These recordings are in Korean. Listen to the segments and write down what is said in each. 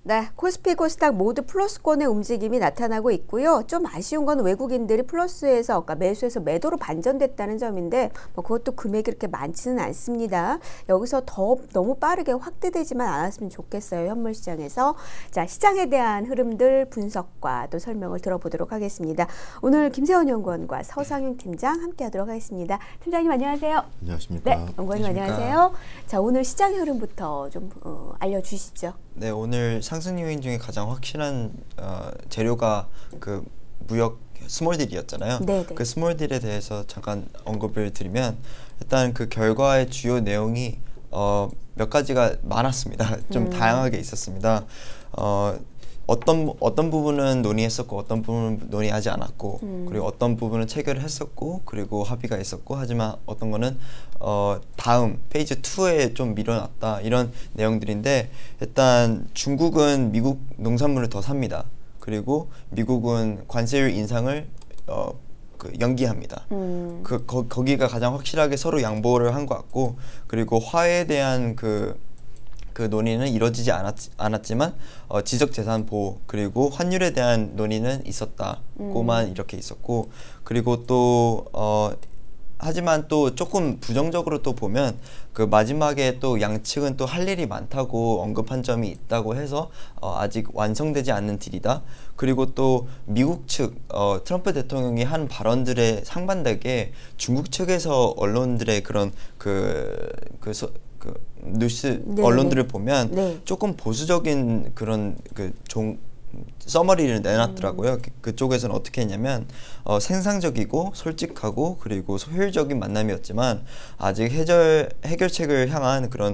네, 코스피, 코스닥 모두 플러스권의 움직임이 나타나고 있고요. 좀 아쉬운 건 외국인들이 플러스에서, 그러니까 매수해서 매도로 반전됐다는 점인데 그것도 금액이 그렇게 많지는 않습니다. 여기서 더 너무 빠르게 확대되지만 않았으면 좋겠어요. 현물 시장에서. 자, 시장에 대한 흐름들 분석과 또 설명을 들어보도록 하겠습니다. 오늘 김세원 연구원과 서상윤 팀장 함께하도록 하겠습니다. 팀장님 안녕하세요. 안녕하십니까. 네, 연구원님 안녕하세요. 자, 오늘 시장 흐름부터 좀 알려주시죠. 네, 오늘 상승 요인 중에 가장 확실한 재료가 그 무역 스몰딜이었잖아요. 네네. 그 스몰딜에 대해서 잠깐 언급을 드리면 일단 그 결과의 주요 내용이 몇 가지가 많았습니다. 좀 다양하게 있었습니다. 어떤 부분은 논의했었고 어떤 부분은 논의하지 않았고 그리고 어떤 부분은 체결을 했었고 그리고 합의가 있었고 하지만 어떤 거는 다음 페이지 2에 좀 밀어놨다 이런 내용들인데 일단 중국은 미국 농산물을 더 삽니다. 그리고 미국은 관세율 인상을 연기합니다. 거기가 가장 확실하게 서로 양보를 한 것 같고 그리고 화해에 대한 그 논의는 이루어지지 않았지만 지적재산 보호 그리고 환율에 대한 논의는 있었다고만 이렇게 있었고 그리고 또 하지만 또 조금 부정적으로 또 보면 그 마지막에 또 양측은 또 할 일이 많다고 언급한 점이 있다고 해서 아직 완성되지 않는 딜이다. 그리고 또 미국 측 트럼프 대통령이 한 발언들에 상반되게 중국 측에서 언론들의 그런 뉴스 네네. 언론들을 보면 네. 조금 보수적인 그런 서머리를 내놨더라고요. 그쪽에서는 어떻게 했냐면 생산적이고 솔직하고 그리고 효율적인 만남이었지만 아직 해결책을 향한 그런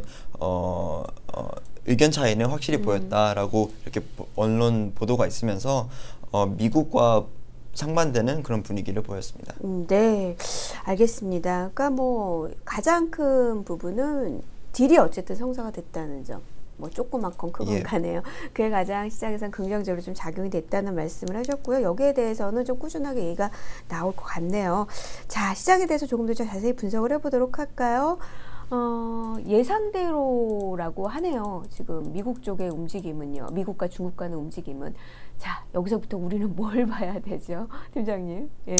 의견 차이는 확실히 보였다라고 이렇게 언론 보도가 있으면서 미국과 상반되는 그런 분위기를 보였습니다. 네, 알겠습니다. 그러니까 뭐 가장 큰 부분은 딜이 어쨌든 성사가 됐다는 점. 뭐 조그맣건 크건 가네요. 그게 가장 시장에서는 긍정적으로 좀 작용이 됐다는 말씀을 하셨고요. 여기에 대해서는 좀 꾸준하게 얘기가 나올 것 같네요. 자, 시장에 대해서 조금 더 자세히 분석을 해보도록 할까요? 예상대로라고 하네요. 지금 미국 쪽의 움직임은요. 미국과 중국 간의 움직임은. 자, 여기서부터 우리는 뭘 봐야 되죠? 팀장님. 예.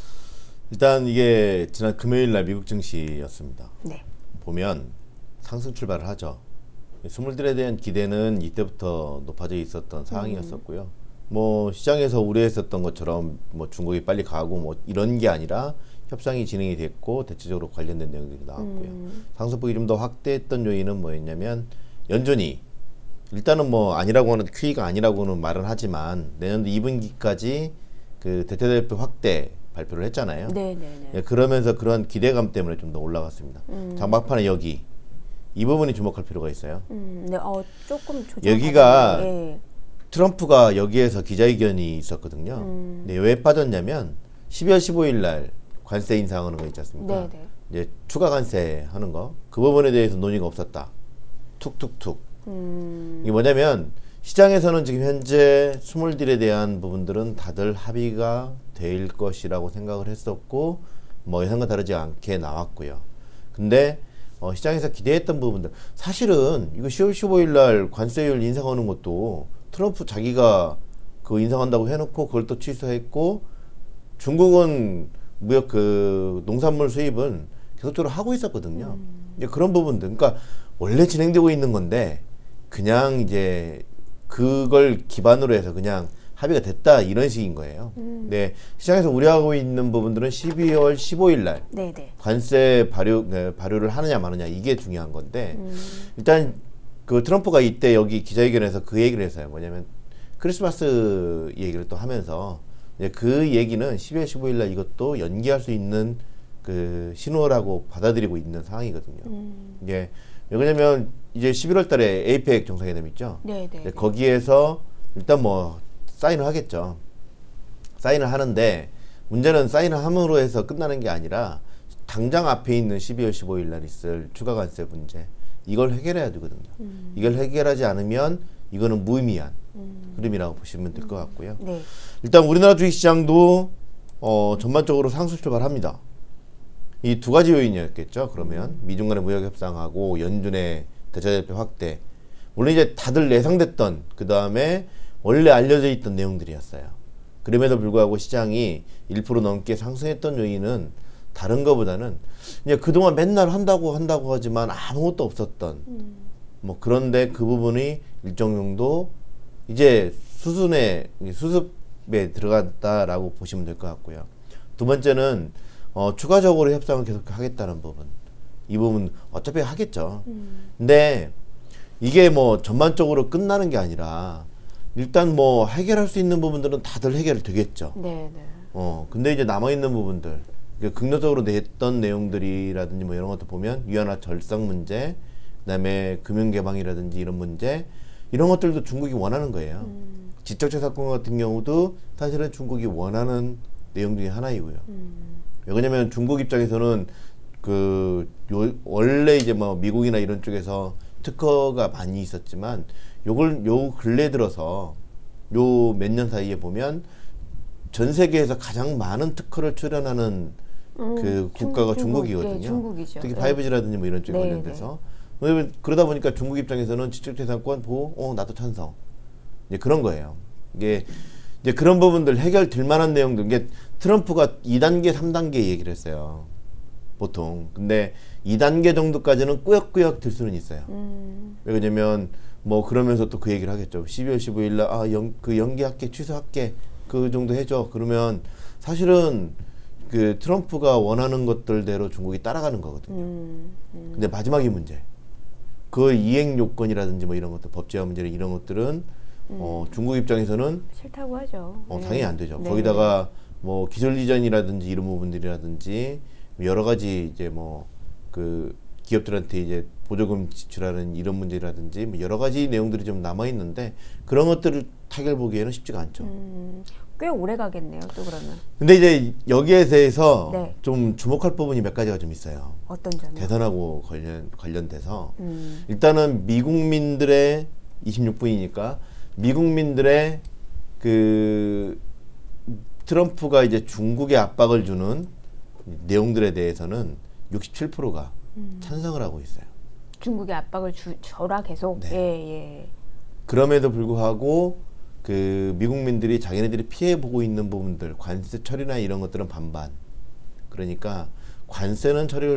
일단 이게 지난 금요일 날 미국 증시였습니다. 네. 보면 상승 출발을 하죠. 스물들에 대한 기대는 이때부터 높아져 있었던 상황이었었고요. 뭐 시장에서 우려했었던 것처럼 뭐 중국이 빨리 가고 뭐 이런 게 아니라 협상이 진행이 됐고 대체적으로 관련된 내용들이 나왔고요. 상승폭이 좀 더 확대했던 요인은 뭐였냐면 연준이 일단은 뭐 아니라고 하는 QE가 아니라고는 말은 하지만 내년도 2분기까지 그 대체대표 확대 발표를 했잖아요. 네네네. 네, 그러면서 그런 기대감 때문에 좀 더 올라갔습니다. 장막판에 여기 이 부분이 주목할 필요가 있어요. 네, 조금 여기가 예. 트럼프가 여기에서 기자회견이 있었거든요. 네, 왜 빠졌냐면 12월 15일 날 관세 인상하는 거 있지 않습니까? 네네. 이제 추가 관세 하는 거. 그 부분에 대해서 논의가 없었다. 툭툭툭. 이게 뭐냐면 시장에서는 지금 현재 스몰딜에 대한 부분들은 다들 합의가 될 것이라고 생각을 했었고 뭐 예상과 다르지 않게 나왔고요. 근데 시장에서 기대했던 부분들 사실은 이거 10월 15일 날 관세율 인상하는 것도 트럼프 자기가 그 인상한다고 해놓고 그걸 또 취소했고 중국은 무역 농산물 수입은 계속적으로 하고 있었거든요. 이제 그런 부분들 그러니까 원래 진행되고 있는 건데 그냥 이제 그걸 기반으로 해서 그냥 합의가 됐다 이런 식인 거예요. 네, 시장에서 우려하고 있는 부분들은 12월 15일 날 관세 발효를 하느냐 마느냐 이게 중요한 건데 일단 그 트럼프가 이때 여기 기자회견에서 그 얘기를 했어요. 뭐냐면 크리스마스 얘기를 또 하면서 이제 그 얘기는 12월 15일 날 이것도 연기할 수 있는 그 신호라고 받아들이고 있는 상황이거든요. 이게 왜냐면 이제 11월 달에 에이펙 정상회담 있죠. 네네. 거기에서 일단 뭐 사인을 하겠죠. 사인을 하는데 문제는 사인을 함으로 해서 끝나는 게 아니라 당장 앞에 있는 12월 15일 날 있을 추가 관세 문제 이걸 해결해야 되거든요. 이걸 해결하지 않으면 이거는 무의미한 흐름이라고 보시면 될 것 같고요. 네. 일단 우리나라 주식시장도 전반적으로 상승 출발합니다. 이 두 가지 요인이었겠죠. 그러면 미중 간의 무역 협상하고 연준의 대차대표 확대 물론 이제 다들 예상됐던 그 다음에 원래 알려져 있던 내용들이었어요. 그럼에도 불구하고 시장이 1% 넘게 상승했던 요인은 다른 것보다는 이제 그동안 맨날 한다고 하지만 아무것도 없었던 뭐 그런데 그 부분이 일정 정도 이제 수습에 들어갔다라고 보시면 될 것 같고요. 두 번째는 추가적으로 협상을 계속 하겠다는 부분. 이 부분 어차피 하겠죠. 근데 이게 뭐 전반적으로 끝나는 게 아니라 일단 뭐 해결할 수 있는 부분들은 다들 해결되겠죠. 네, 네. 근데 이제 남아있는 부분들, 긍정적으로 냈던 내용들이라든지 뭐 이런 것도 보면 위안화 절상 문제, 그다음에 금융 개방이라든지 이런 문제, 이런 것들도 중국이 원하는 거예요. 지적재산권 같은 경우도 사실은 중국이 원하는 내용 중에 하나이고요. 왜냐면 중국 입장에서는 원래 이제 뭐 미국이나 이런 쪽에서 특허가 많이 있었지만 요 근래 들어서 요 몇 년 사이에 보면 전 세계에서 가장 많은 특허를 출연하는 그 국가가 중국이거든요. 네, 중국이죠. 특히 5G라든지 뭐 이런 쪽에 네, 관련돼서. 그러다 보니까 중국 입장에서는 지적재산권 보호, 나도 찬성. 이제 그런 거예요. 이게 이제 그런 부분들 해결될 만한 내용들, 이게 트럼프가 2단계, 3단계 얘기를 했어요. 보통. 근데 2단계 정도까지는 꾸역꾸역 들 수는 있어요. 왜냐면 뭐 그러면서 또 그 얘기를 하겠죠. 12월 15일 날 그 연기할게, 취소할게, 그 정도 해줘. 그러면 사실은 그 트럼프가 원하는 것들대로 중국이 따라가는 거거든요. 근데 마지막이 문제. 그 이행 요건이라든지 뭐 이런 것들, 법제화 문제 이런 것들은 중국 입장에서는 싫다고 하죠. 당연히 안 되죠. 네. 거기다가 뭐 기술 이전이라든지 이런 부분들이라든지 여러 가지 이제 뭐 그 기업들한테 이제 보조금 지출하는 이런 문제라든지 뭐 여러 가지 내용들이 좀 남아 있는데 그런 것들을 타결 보기에는 쉽지가 않죠. 꽤 오래 가겠네요. 또 그러면. 근데 이제 여기에 대해서 네. 좀 주목할 부분이 몇 가지가 좀 있어요. 어떤 점이요? 대선하고 관련돼서 일단은 미국민들의 26분이니까 미국민들의 그 트럼프가 이제 중국에 압박을 주는 내용들에 대해서는 67%가 찬성을 하고 있어요. 중국에 압박을 줘라 계속. 네. 예. 그럼에도 불구하고 그 미국민들이 자기네들이 피해 보고 있는 부분들, 관세 처리나 이런 것들은 반반. 그러니까 관세는 처리를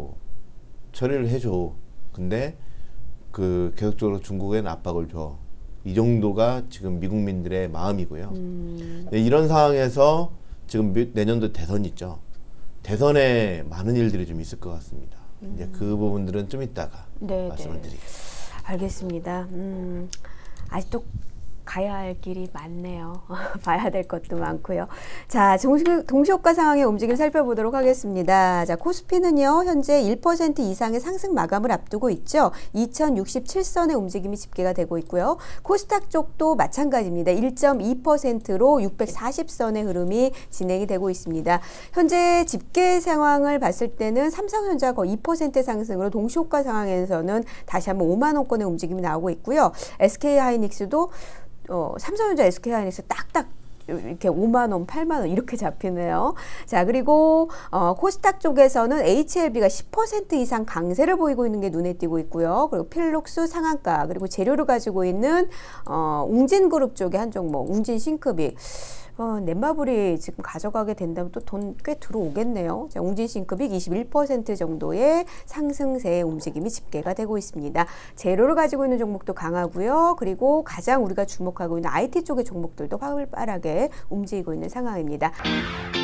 해줘. 근데 그 계속적으로 중국엔 압박을 줘. 이 정도가 지금 미국민들의 마음이고요. 이런 상황에서 지금 내년도 대선 있죠. 대선에 많은 일들이 좀 있을 것 같습니다. 이제 그 부분들은 좀 이따가 말씀을 드리겠습니다. 알겠습니다. 아직도 가야 할 길이 많네요. 봐야 될 것도 많고요. 자, 동시효과 상황의 움직임 살펴보도록 하겠습니다. 자, 코스피는요, 현재 1% 이상의 상승 마감을 앞두고 있죠. 2067선의 움직임이 집계가 되고 있고요. 코스닥 쪽도 마찬가지입니다. 1.2%로 640선의 흐름이 진행이 되고 있습니다. 현재 집계 상황을 봤을 때는 삼성전자 거의 2% 상승으로 동시효과 상황에서는 다시 한번 5만 원권의 움직임이 나오고 있고요. SK하이닉스도 삼성전자, SK하이닉스 딱딱 이렇게 5만 원, 8만 원 이렇게 잡히네요. 자, 그리고 코스닥 쪽에서는 HLB가 10% 이상 강세를 보이고 있는 게 눈에 띄고 있고요. 그리고 필록스 상한가, 그리고 재료를 가지고 있는 웅진그룹 쪽의 한 종목, 웅진싱크빅. 넷마블이 지금 가져가게 된다면 또 돈 꽤 들어오겠네요. 자, 웅진싱크빅 21% 정도의 상승세의 움직임이 집계가 되고 있습니다. 재료를 가지고 있는 종목도 강하고요. 그리고 가장 우리가 주목하고 있는 IT 쪽의 종목들도 활발하게 움직이고 있는 상황입니다.